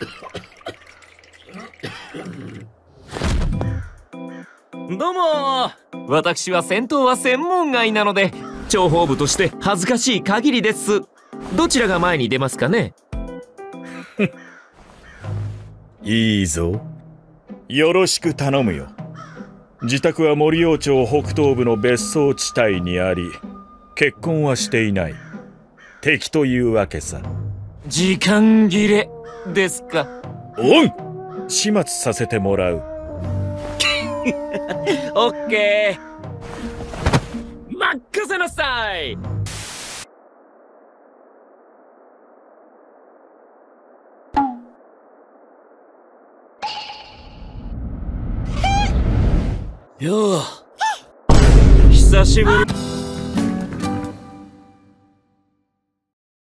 どうも、私は戦闘は専門外なので諜報部として恥ずかしい限りです。どちらが前に出ますかね？ いいぞ、よろしく頼むよ。自宅は森王町北東部の別荘地帯にあり、結婚はしていない。敵というわけさ。 時間切れですか？ おん、始末させてもらう。 オッケー、任せなさい。よう、久しぶり。